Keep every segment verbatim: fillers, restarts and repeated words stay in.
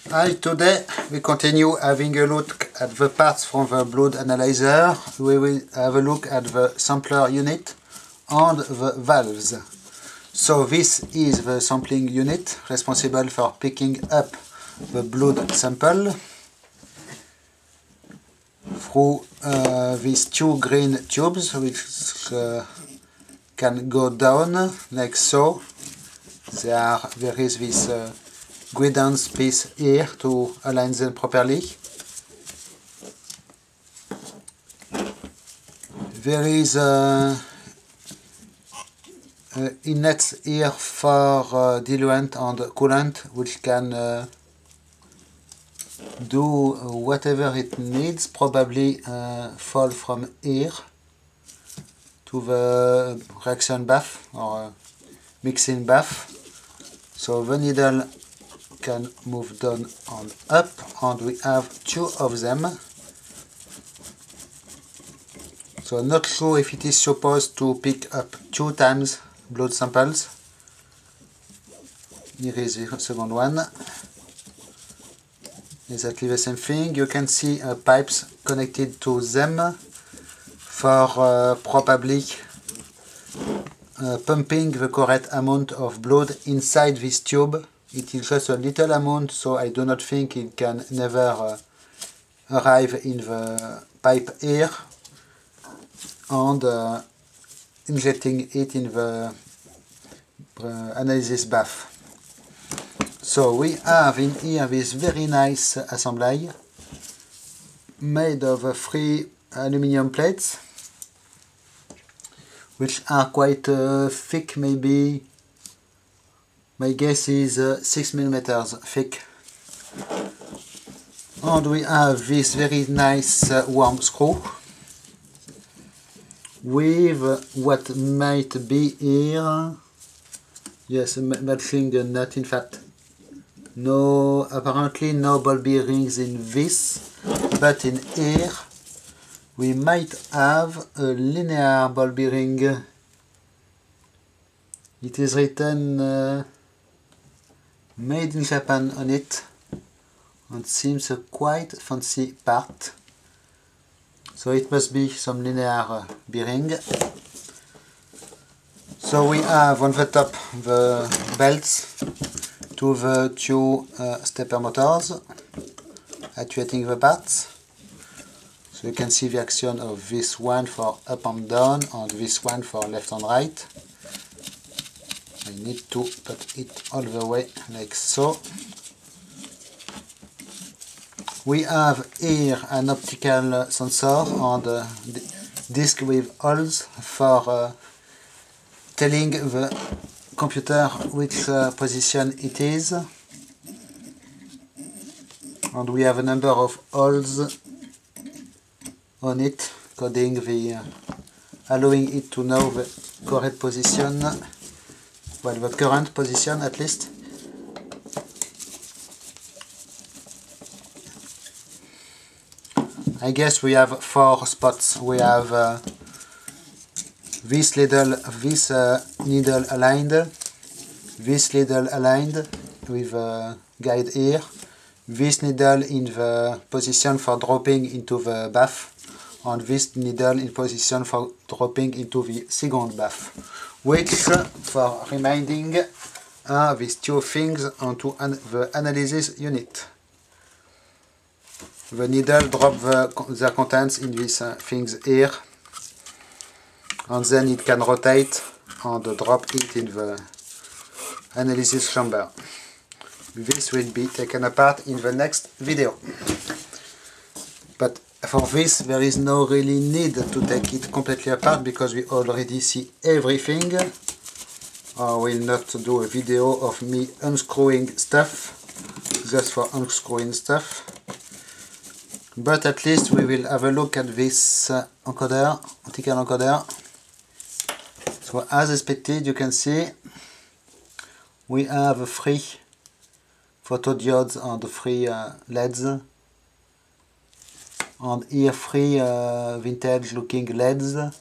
Hi, today we continue having a look at the parts from the blood analyzer. We will have a look at the sampler unit and the valves. So this is the sampling unit responsible for picking up the blood sample through uh, these two green tubes which uh, can go down like so. There, are, there is this uh, guidance piece here to align them properly. There is a, a inlet here for uh, diluent and coolant which can uh, do whatever it needs, probably uh, fall from here to the reaction bath or mixing bath. So the needle can move down and up, and we have two of them. So not sure if it is supposed to pick up two times blood samples. Here is the second one. Exactly the same thing. You can see uh, pipes connected to them for uh, probably uh, pumping the correct amount of blood inside this tube. It is just a little amount, so I do not think it can never uh, arrive in the pipe here and uh, injecting it in the uh, analysis bath. So we have in here this very nice assembly made of three aluminum plates which are quite uh, thick, maybe my guess is uh, six millimeters thick. And we have this very nice uh, worm screw with uh, what might be here, yes, a matching nut. In fact, no, apparently no ball bearings in this, but in here we might have a linear ball bearing. It is written uh, made in Japan on it, and seems a quite fancy part. So it must be some linear uh, bearing. So we have on the top the belts to the two uh, stepper motors actuating the parts. So you can see the action of this one for up and down and this one for left and right. I need to put it all the way like so. We have here an optical sensor and a disc with holes for uh, telling the computer which uh, position it is. And we have a number of holes on it, coding the, uh, allowing it to know the correct position. Well, the current position at least. I guess we have four spots. We have uh, this needle, this uh, needle aligned, this needle aligned with a guide here, this needle in the position for dropping into the bath, and this needle in position for dropping into the second bath, which, for reminding, are these two things onto an the analysis unit. The needle drop the, the contents in these uh, things here, and then it can rotate and drop it in the analysis chamber. This will be taken apart in the next video. But for this there is no really need to take it completely apart because we already see everything. I will not do a video of me unscrewing stuff, just for unscrewing stuff. But at least we will have a look at this uh, encoder, optical encoder. So as expected, you can see we have three photodiodes and three uh, L E Ds. And here three uh, vintage looking L E Ds,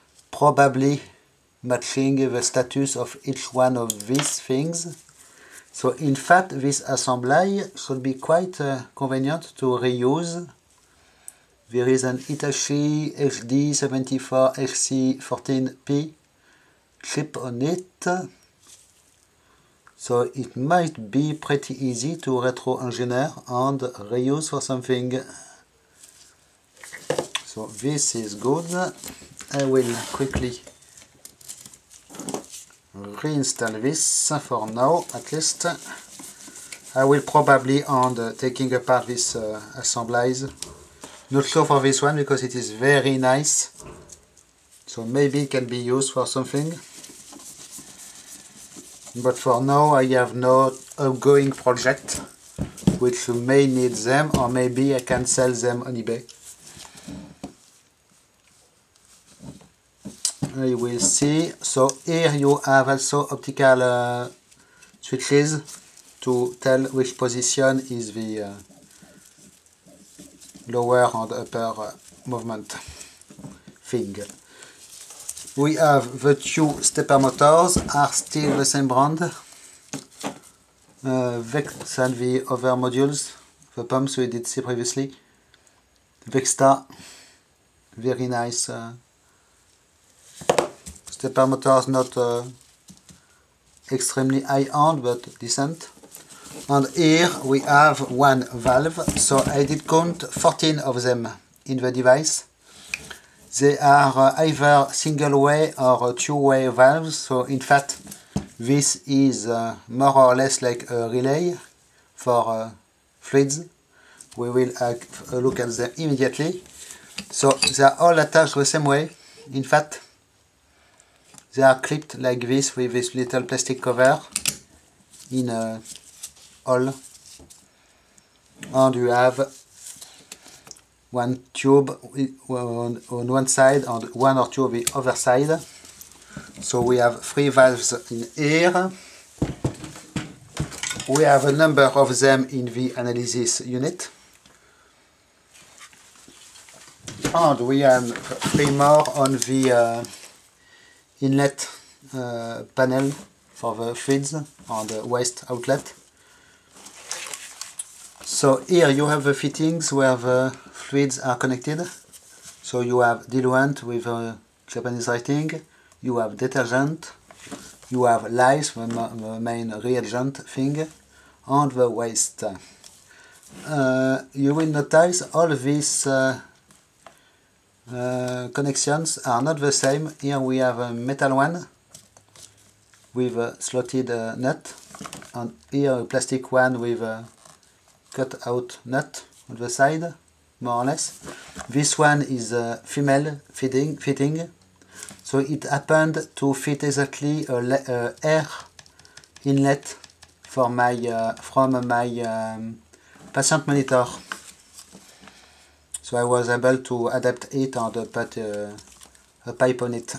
probably matching the status of each one of these things. So in fact this assembly should be quite uh, convenient to reuse. There is an Hitachi H D seventy-four H C fourteen P chip on it. So it might be pretty easy to retro-engineer and reuse for something. So this is good. I will quickly reinstall this for now at least. I will probably end uh, taking apart this uh, assemblies. Not sure for this one because it is very nice. So maybe it can be used for something. But for now I have no ongoing project which may need them, or maybe I can sell them on eBay. I will see. So here you have also optical uh, switches to tell which position is the uh, lower and upper uh, movement thing. We have the two stepper motors, are still the same brand. Uh, Vex and the other modules, the pumps we did see previously. Vexta, very nice uh, stepper motors, not uh, extremely high-end but decent. And here we have one valve, so I did count fourteen of them in the device. They are uh, either single-way or two-way valves, so in fact this is uh, more or less like a relay for uh, fluids. We will uh, look at them immediately. So they are all attached the same way. In fact, they are clipped like this with this little plastic cover in a hole. And you have one tube on, on one side and one or two on the other side. So we have three valves in here. We have a number of them in the analysis unit. And we have three more on the uh, inlet uh, panel for the fluids and the waste outlet. So here you have the fittings where the fluids are connected. So you have diluent with a Japanese writing, you have detergent, you have lyes, the, the main reagent thing, and the waste. Uh, you will notice all these uh, uh, connections are not the same. Here we have a metal one with a slotted uh, nut, and here a plastic one with a cut out nut on the side, more or less. This one is a female fitting, fitting. So it happened to fit exactly a uh, air inlet for my uh, from my um, patient monitor. So I was able to adapt it and put uh, a pipe on it.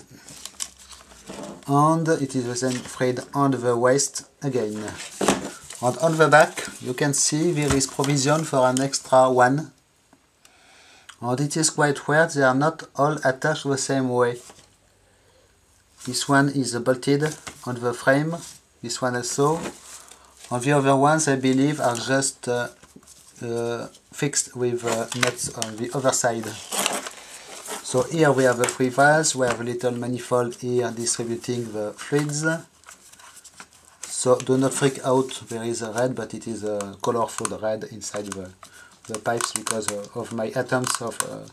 And it is the same thread on the waist again. And on the back you can see there is provision for an extra one. And it is quite weird, they are not all attached the same way. This one is bolted on the frame, this one also. And the other ones I believe are just uh, uh, fixed with uh, nuts on the other side. So here we have the three valves, we have a little manifold here distributing the fluids. So do not freak out, there is a red, but it is a colorful red inside the, the pipes because of my attempts of uh,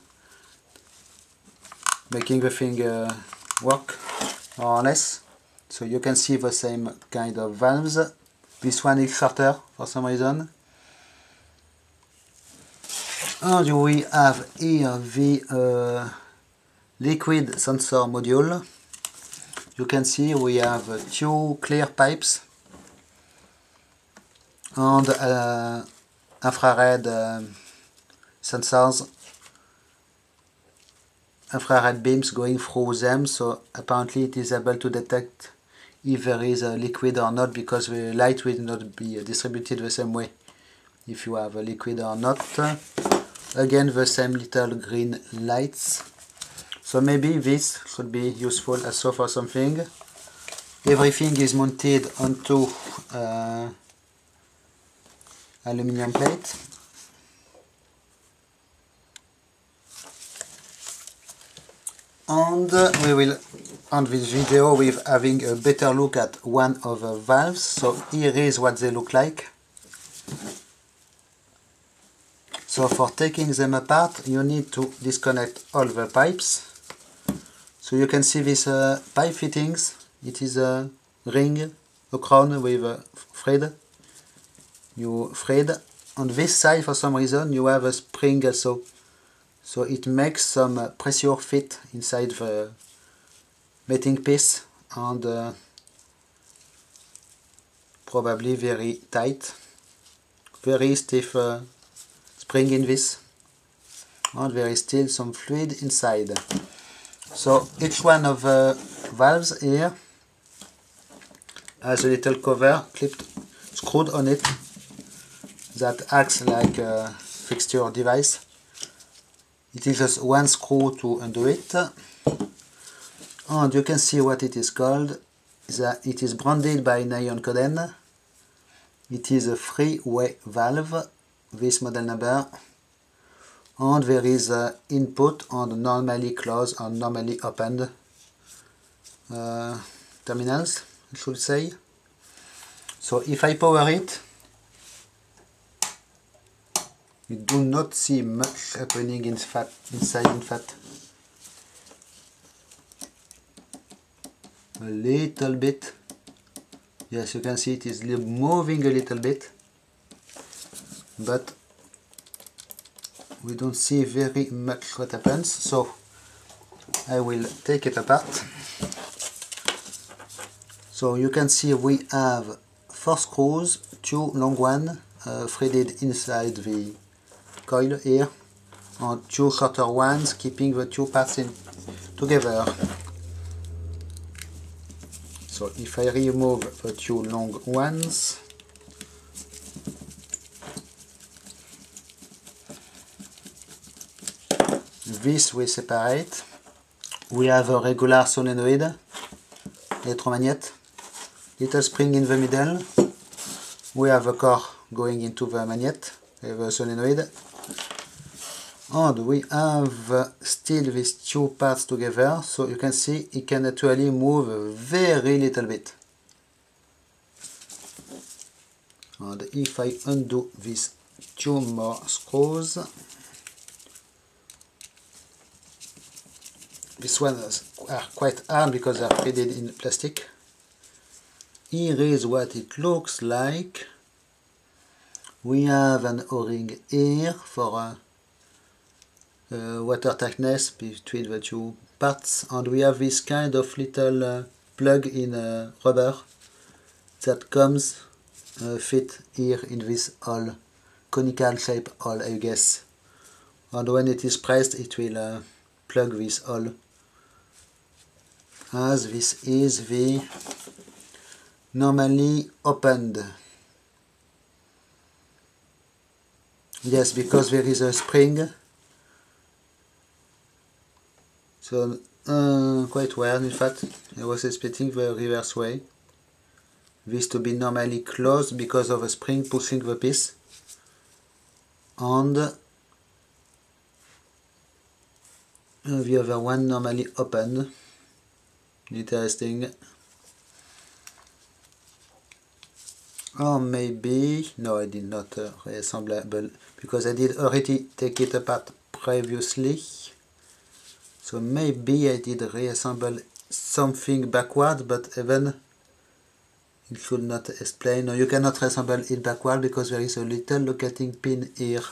making the thing uh, work, more or less. So you can see the same kind of valves. This one is shorter for some reason. And we have here the uh, liquid sensor module. You can see we have two clear pipes and uh, infrared uh, sensors, infrared beams going through them, so apparently it is able to detect if there is a liquid or not, because the light will not be distributed the same way if you have a liquid or not. Again the same little green lights. So maybe this should be useful also for something. Everything is mounted onto uh, aluminium plate. And uh, we will end this video with having a better look at one of the valves. So here is what they look like. So for taking them apart, you need to disconnect all the pipes. So you can see these uh, pipe fittings. It is a ring, a crown with a thread. You thread. On this side, for some reason, you have a spring also. So it makes some uh, pressure fit inside the mating piece, and uh, probably very tight, very stiff uh, spring in this, and there is still some fluid inside. So each one of the valves here has a little cover clipped, screwed on it, that acts like a fixture device. It is just one screw to undo it, and you can see what it is called. That it is branded by Nyon Coden. It is a three-way valve, this model number, and there is an input and normally closed and normally opened uh, terminals, I should say. So if I power it, you do not see much happening in fat, inside in fact. A little bit. Yes, you can see it is moving a little bit, but we don't see very much what happens. So I will take it apart. So you can see we have four screws, two long ones uh, threaded inside the coil here, and two shorter ones keeping the two parts in together. So if I remove the two long ones, this we separate. We have a regular solenoid, electromagnet, little spring in the middle. We have a core going into the magnet, the solenoid. And we have still these two parts together, so you can see it can actually move very little bit. And if I undo these two more screws, these ones are quite hard because they are threaded in plastic. Here is what it looks like. We have an O-ring here for a Uh, water tightness between the two parts, and we have this kind of little uh, plug in uh, rubber that comes uh, fit here in this hole, conical shape hole, I guess, and when it is pressed it will uh, plug this hole, as this is the normally opened. Yes, because there is a spring. So, uh, quite weird in fact. I was expecting the reverse way. This to be normally closed because of a spring pushing the piece. And uh, the other one normally open. Interesting. Or maybe, no, I did not uh, reassemble because I did already take it apart previously. So maybe I did reassemble something backward, but even it should not explain. No, you cannot reassemble it backward because there is a little locating pin here.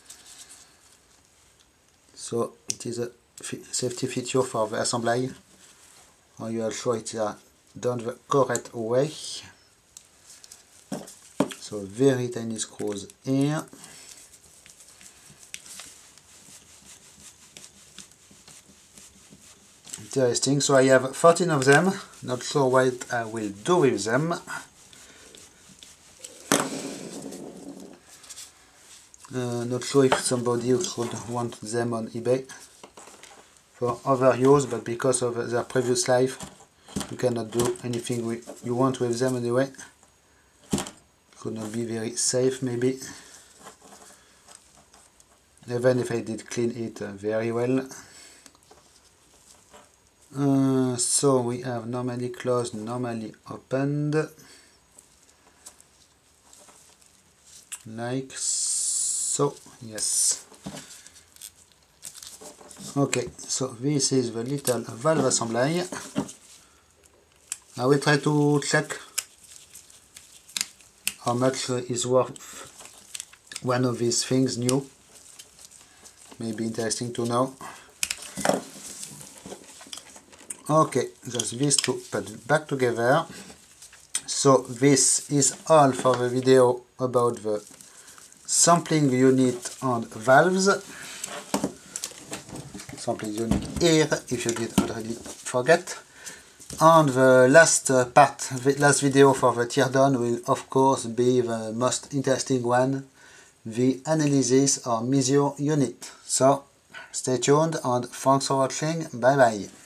So it is a safety feature for the assembly. Or you are sure it's uh, done the correct way. So very tiny screws here. Interesting. So I have fourteen of them. Not sure what I will do with them. Uh, not sure if somebody should want them on eBay for other use, but because of their previous life, you cannot do anything with, you want with them anyway. Could not be very safe, maybe. even if I did clean it uh, very well. Uh, so we have normally closed, normally opened, like so. Yes. Okay, so this is the little valve assembly. I will try to check how much is worth one of these things new. Maybe interesting to know. Okay, just these two put back together. So this is all for the video about the sampling unit and valves. Sampling unit here, if you did already forget. And the last part, the last video for the teardown will of course be the most interesting one, the analysis or measure unit. So stay tuned and thanks for watching. Bye bye.